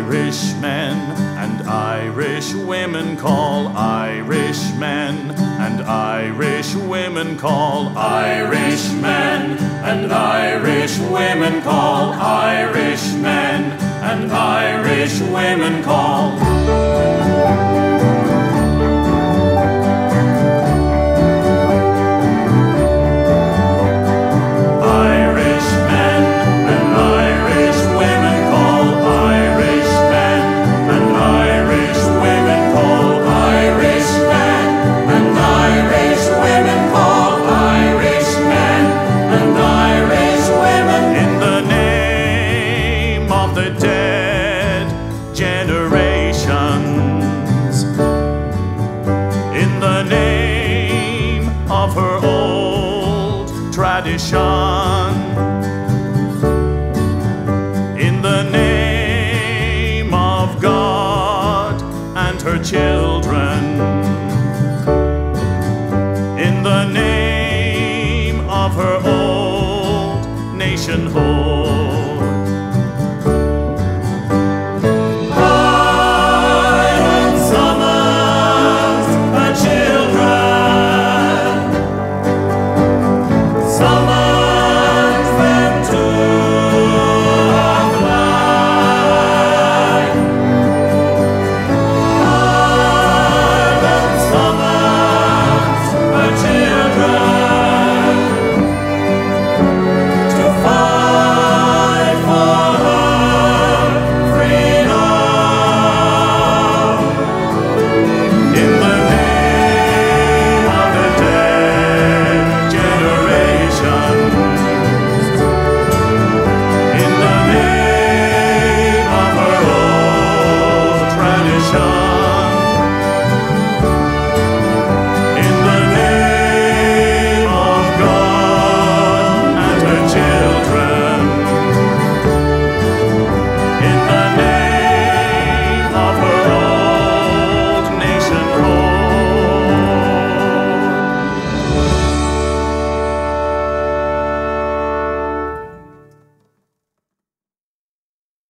Irishmen and Irish women call Irishmen, and Irish women call Irishmen, and Irish women call Irishmen, and Irish women call. The dead generations, in the name of her old tradition, in the name of God and her children, in the name of her old nationhood.